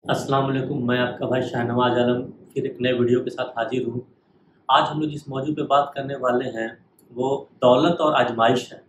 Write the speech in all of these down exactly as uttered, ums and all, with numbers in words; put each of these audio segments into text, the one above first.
अस्सलाम वालेकुम। मैं आपका भाई शाहनवाज आलम फिर एक नए वीडियो के साथ हाजिर हूँ। आज हम लोग जिस मौजू पे बात करने वाले हैं वो दौलत और आजमाइश है।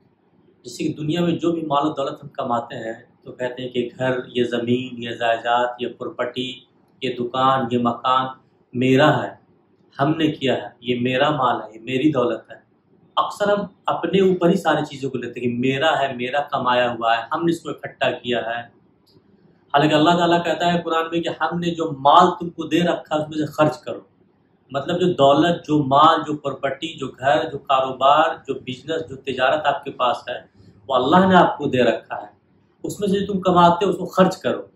जैसे कि दुनिया में जो भी माल और दौलत हम कमाते हैं तो कहते हैं कि घर, ये ज़मीन, ये जायदाद, ये प्रॉपर्टी, ये दुकान, ये मकान मेरा है, हमने किया है, ये मेरा माल है, ये मेरी दौलत है। अक्सर हम अपने ऊपर ही सारी चीज़ों को लेते हैं कि मेरा है, मेरा कमाया हुआ है, हमने इसको इकट्ठा किया है। हालांकि अल्लाह ताला कहता है कुरान में कि हमने जो माल तुमको दे रखा है उसमें से खर्च करो। मतलब जो दौलत, जो माल, जो प्रॉपर्टी, जो घर, जो कारोबार, जो बिजनेस, जो तिजारत आपके पास है वो अल्लाह ने आपको दे रखा है, उसमें से जो तुम कमाते हो उसको खर्च करो।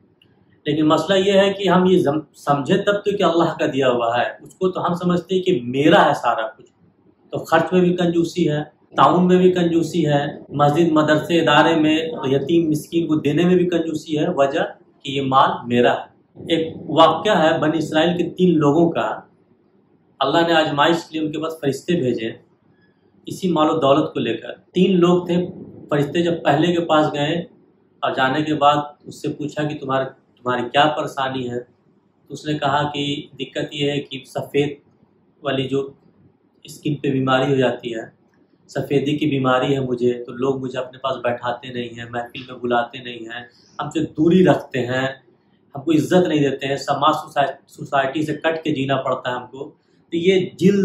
लेकिन मसला ये है कि हम ये समझे तब तो कि अल्लाह का दिया हुआ है, उसको तो हम समझते हैं कि मेरा है सारा कुछ। तो खर्च में भी कंजूसी है, ताउन में भी कंजूसी है, मस्जिद मदरसे इदारे में यतीम मिस्कीन को देने में भी कंजूसी है। वजह कि ये माल मेरा है। एक वाक़या है बनी इसराइल के तीन लोगों का। अल्लाह ने आजमाइश के लिए उनके पास फरिश्ते भेजे इसी माल और दौलत को लेकर। तीन लोग थे। फरिश्ते जब पहले के पास गए और जाने के बाद उससे पूछा कि तुम्हारे तुम्हारी क्या परेशानी है, तो उसने कहा कि दिक्कत ये है कि सफ़ेद वाली जो स्किन पे बीमारी हो जाती है, सफ़ेदी की बीमारी है मुझे, तो लोग मुझे अपने पास बैठाते नहीं हैं, महफिल में बुलाते नहीं हैं, हमसे दूरी रखते हैं, हमको इज्जत नहीं देते हैं, समाज सोसाइटी से कट के जीना पड़ता है हमको। तो ये जिल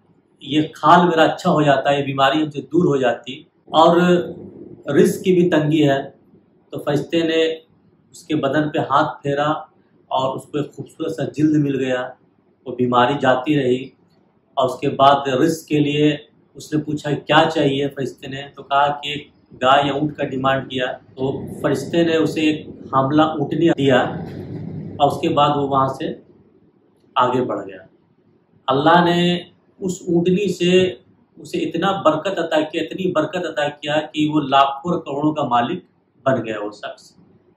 ये खाल मेरा अच्छा हो जाता है, ये बीमारी हमसे दूर हो जाती। और रिस्क की भी तंगी है। तो फरिश्ते ने उसके बदन पे हाथ फेरा और उसको एक खूबसूरत सा जिल्द मिल गया, वो बीमारी जाती रही। और उसके बाद रिस्क के लिए उसने पूछा क्या चाहिए फरिश्ते ने, तो कहा कि एक गाय या ऊँट का डिमांड किया। तो फरिश्ते ने उसे एक हामला ऊँटनी दिया और उसके बाद वो वहाँ से आगे बढ़ गया। अल्लाह ने उस ऊँटनी से उसे इतना बरकत अता किया, इतनी बरकत अता किया कि वो लाखों और करोड़ों का मालिक बन गया वो शख्स।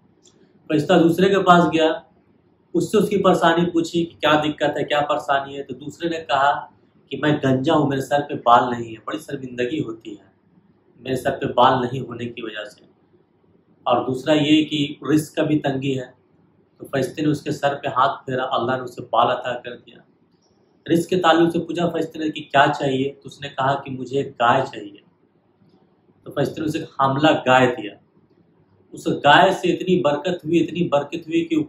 फरिश्ता दूसरे के पास गया, उससे उसकी परेशानी पूछी कि क्या दिक्कत है, क्या परेशानी है। तो दूसरे ने कहा कि मैं गंजा हूँ, मेरे सर पे बाल नहीं है, बड़ी शर्मिंदगी होती है मेरे सर पे बाल नहीं होने की वजह से। और दूसरा ये कि रिस्क का भी तंगी है। तो फरिश्ते ने उसके सर पे हाथ फेरा, अल्लाह ने उसे बाल अता कर दिया। रिस्क के ताल्लुक से पूछा फरिश्ते ने कि क्या चाहिए, तो उसने कहा कि मुझे एक गाय चाहिए। तो फरिश्ते ने उसे हामला गाय दिया। उस गाय से इतनी बरकत हुई, इतनी बरकत हुई कि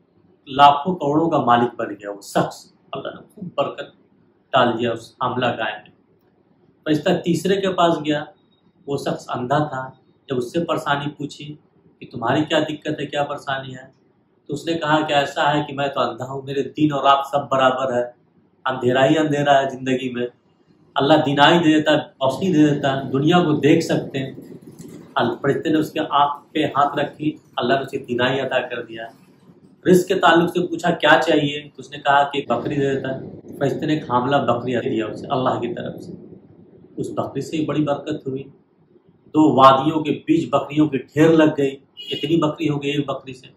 लाखों करोड़ों का मालिक बन गया वो शख्स। अल्लाह ने खूब बरकत डाल दिया उस हामला गाय में। फरिश्ता तीसरे के पास गया, वो शख्स अंधा था। जब उससे परेशानी पूछी कि तुम्हारी क्या दिक्कत है, क्या परेशानी है, तो उसने कहा कि ऐसा है कि मैं तो अंधा हूँ, मेरे दिन और रात सब बराबर है, अंधेरा ही अंधेरा है ज़िंदगी में। अल्लाह दिनाई दे देता, रोशनी दे देता, दुनिया को देख सकते हैं। फरिश्ते ने उसके आँख पे हाथ रखी, अल्लाह ने उसे दिनाई अता कर दिया। रिस्क के ताल्लुक से पूछा क्या चाहिए, तो उसने कहा कि बकरी दे देता। फरिश्ते ने एक हामला बकरी दिया उसे अल्लाह की तरफ से। उस बकरी से बड़ी बरकत हुई। दो वादियों के बीच बकरियों के ढेर लग गई, इतनी बकरी हो गई एक बकरी से।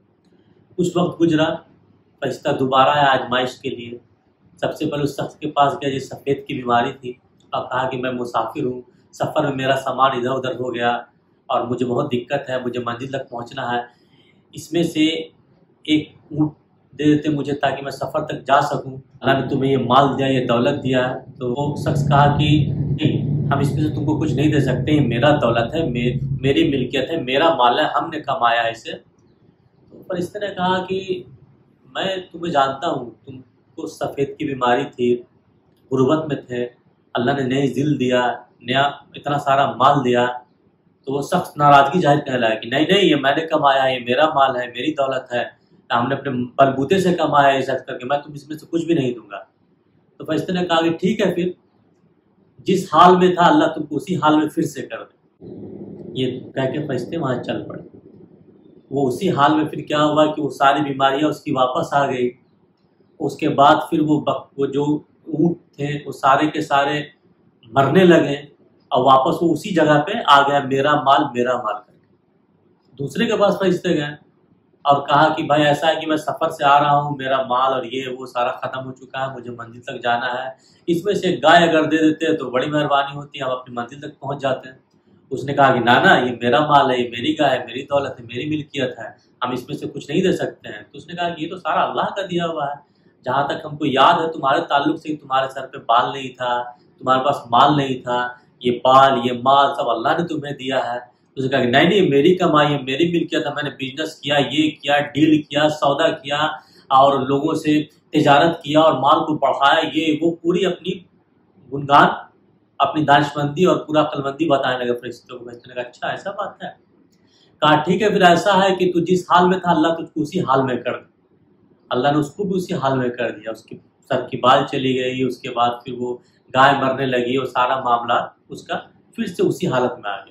कुछ वक्त गुजरा, फरिश्ता दोबारा आया आजमाइश के लिए। सबसे पहले उस शख्स के पास गया जिस सफ़ेद की बीमारी थी, और कहा कि मैं मुसाफिर हूँ, सफ़र में मेरा सामान इधर उधर हो गया और मुझे बहुत दिक्कत है, मुझे मंजिल तक पहुँचना है, इसमें से एक ऊँट दे देते मुझे ताकि मैं सफ़र तक जा सकूं। अल्लाह ने तुम्हें ये माल दिया, ये दौलत दिया है। तो वो शख्स कहा कि हम इसमें से तुमको कुछ नहीं दे सकते, ये मेरा दौलत है, मे, मेरी मिल्कियत है, मेरा माल है, हमने कमाया है इसे। तो फरिश्ते ने कहा कि मैं तुम्हें जानता हूँ, तुमको सफ़ेद की बीमारी थी, गुर्बत में थे, अल्लाह ने नई दिल दिया, नया इतना सारा माल दिया। तो वो शख्स नाराज़गी जाहिर करने लगा कि नहीं नहीं, ये मैंने कमाया है, ये मेरा माल है, मेरी दौलत है, हमने अपने बलबूते से कमाया है इस करके, मैं तुम इसमें से कुछ भी नहीं दूंगा। तो फरिश्ते ने कहा कि ठीक है, फिर जिस हाल में था अल्लाह तुमको उसी हाल में फिर से कर दे। ये कह के फरिश्ते वहाँ चल पड़े। वो उसी हाल में फिर क्या हुआ कि वो सारी बीमारियाँ उसकी वापस आ गई। उसके बाद फिर वो बक, वो जो ऊँट थे वो सारे के सारे मरने लगे और वापस वो उसी जगह पे आ गया, मेरा माल मेरा माल करके। दूसरे के पास फरिश्ते गए और कहा कि भाई ऐसा है कि मैं सफ़र से आ रहा हूँ, मेरा माल और ये वो सारा ख़त्म हो चुका है, मुझे मंजिल तक जाना है, इसमें से गाय अगर दे देते तो बड़ी मेहरबानी होती, हम अपनी मंजिल तक पहुँच जाते हैं। उसने कहा कि नाना ये मेरा माल है, ये मेरी गाय है, मेरी दौलत है, मेरी मिल्कियत है, हम इसमें से कुछ नहीं दे सकते हैं। तो उसने कहा कि ये तो सारा अल्लाह का दिया हुआ है, जहाँ तक हमको याद है तुम्हारे ताल्लुक से तुम्हारे सर पे बाल नहीं था, तुम्हारे पास माल नहीं था, ये बाल ये माल सब अल्लाह ने तुम्हें दिया है। तो उसने कहा कि नहीं नहीं मेरी कमाई है, मेरी मिल्कियत है, मैंने बिजनेस किया, ये किया, डील किया, सौदा किया और लोगों से तिजारत किया और माल को बढ़ाया, ये वो पूरी अपनी गुणगान, अपनी दानिशमंदी और पूरा अक्लमंदी बताने लगे फरिश्तों को। फरिश्तों ने कहा अच्छा ऐसा बात है। कहा ठीक है फिर ऐसा है कि तू जिस हाल में था अल्लाह तुझको उसी हाल में कर दे। अल्लाह ने उसको भी उसी हाल में कर दिया, उसकी सर की बाल चली गई, उसके बाद फिर वो गाय मरने लगी और सारा मामला उसका फिर से उसी हालत में आ गया।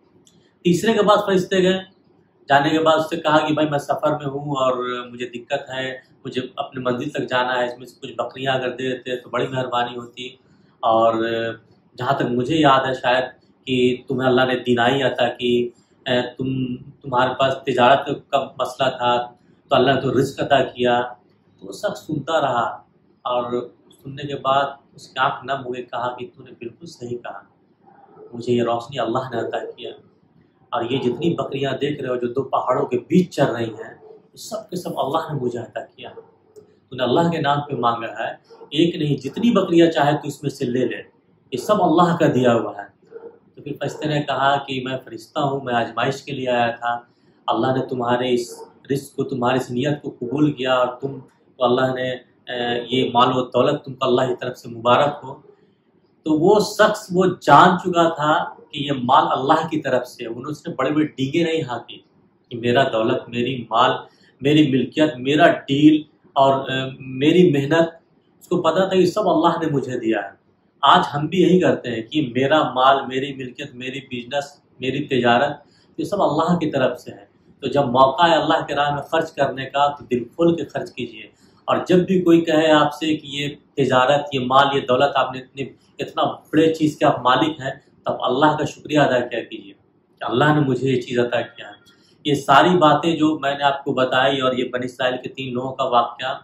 तीसरे के बाद फरिश्ते गए, जाने के बाद उससे कहा कि भाई मैं सफ़र में हूँ और मुझे दिक्कत है, मुझे अपनी मंजिल तक जाना है, इसमें से कुछ बकरियाँ अगर दे देते तो बड़ी मेहरबानी होती। और जहाँ तक मुझे याद है शायद कि तुम्हें अल्लाह ने दिनाई अता कि तुम तुम्हारे पास तिजारत का मसला था तो अल्लाह ने तो रिस्क अता किया। तो वो शख्स सुनता रहा और सुनने के बाद उसकी आँख नम हुए, कहा कि तूने बिल्कुल सही कहा, मुझे ये रोशनी अल्लाह ने अता किया और ये जितनी बकरियां देख रहे हो जो दो पहाड़ों के बीच चल रही हैं, सब के सब अल्लाह ने मुझे अता किया। तूने अल्लाह के नाम पे मांगा है, एक नहीं जितनी बकरियां चाहे तो इसमें से ले ले, ये सब अल्लाह का दिया हुआ है। तो फिर फरिश्ते ने कहा कि मैं फरिश्ता हूँ, मैं आजमाइश के लिए आया था, अल्लाह ने तुम्हारे इस रिस्क को, तुम्हारी इस नियत को कबूल किया और तुम तो अल्लाह ने ये माल व दौलत तुमको अल्लाह की तरफ से मुबारक हो। तो वो शख्स वो जान चुका था कि ये माल अल्लाह की तरफ से, उन्होंने बड़े बड़े डींगे नहीं हाथी कि मेरा दौलत, मेरी माल, मेरी मिल्कियत, मेरा डील और आ, मेरी मेहनत, उसको पता था कि सब अल्लाह ने मुझे दिया है। आज हम भी यही करते हैं कि मेरा माल, मेरी मिल्कियत, मेरी बिजनेस, मेरी तिजारत, ये सब अल्लाह की तरफ से है। तो जब मौका है अल्लाह के राह में ख़र्च करने का तो दिल खोल के खर्च कीजिए। और जब भी कोई कहे आपसे कि ये तिजारत, ये माल, ये दौलत आपने इतनी इतना बड़े चीज़ के आप मालिक हैं, तब अल्लाह का शुक्रिया अदा किया कीजिए कि अल्लाह ने मुझे ये चीज़ अता किया है। ये सारी बातें जो मैंने आपको बताई और ये बनी इसराइल के तीन लोगों का वाक़या,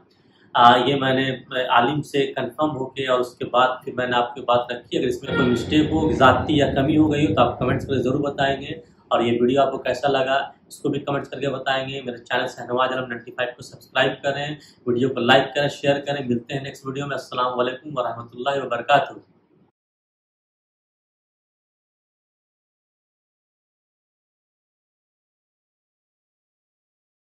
ये मैंने आलिम से कंफर्म होके और उसके बाद फिर मैंने आपकी बात रखी। अगर इसमें कोई मिस्टेक हो, ज़्यादती या कमी हो गई हो तो आप कमेंट्स करके ज़रूर बताएंगे। और ये वीडियो आपको कैसा लगा इसको भी कमेंट्स करके बताएंगे। मेरे channel Shahnawaz Alam ninety five को सब्सक्राइब करें, वीडियो को लाइक करें, शेयर करें। मिलते हैं नेक्स्ट वीडियो में। अस्सलाम वालेकुम व रहमतुल्लाहि व बरकातुहू।